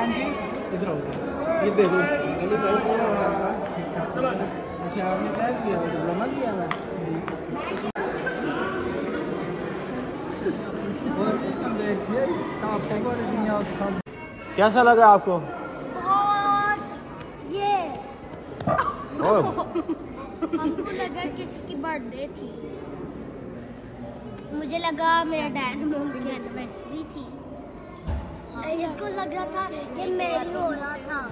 जी इधर आओ, ये देखो चलो। अच्छा आपने क्या किया, डिप्लोमा किया मैं। कैसा लगा आपको? ये हमको लगा किसी की बर्थडे थी, मुझे लगा मेरा डैड मॉम की एनिवर्सरी थी, इसको लग रहा था कि मेरी हो रहा था।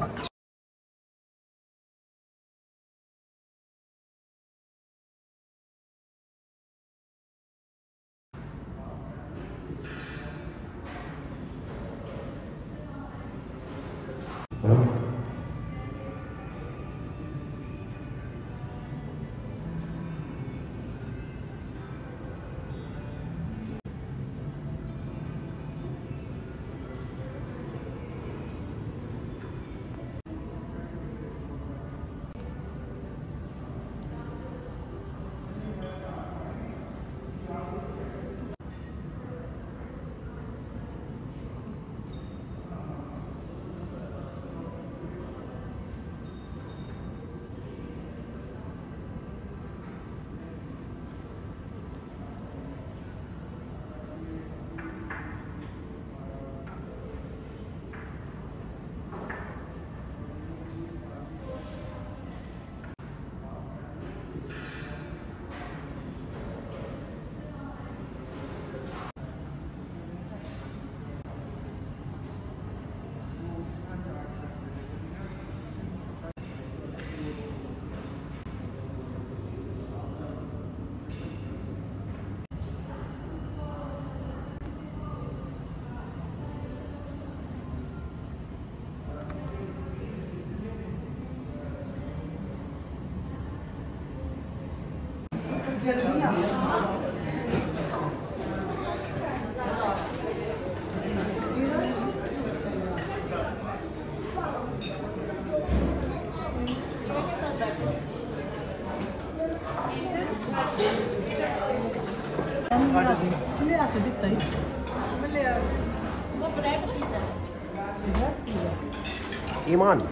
ईमान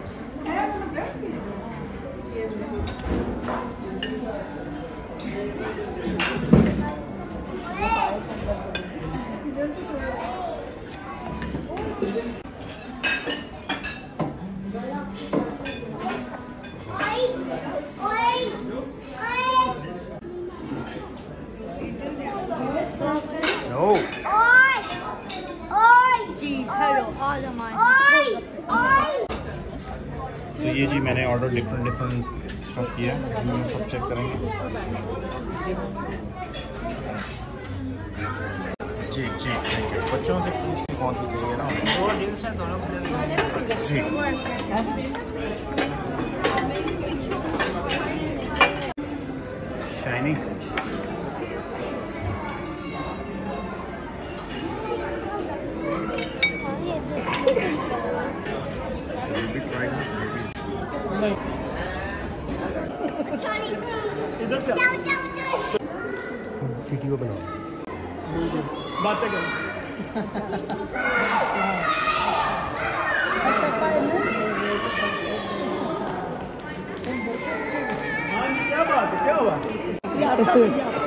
तो ये जी मैंने ऑर्डर डिफरेंट स्टफ किया है, हम सब चेक करेंगे। जी जी थैंक यू। बच्चों से पूछ के कौन सी चाहिए ना जी। शाइनी इधर से वीडियो बनाओ, बातें करो। हाँ क्या बात है, क्या हुआ?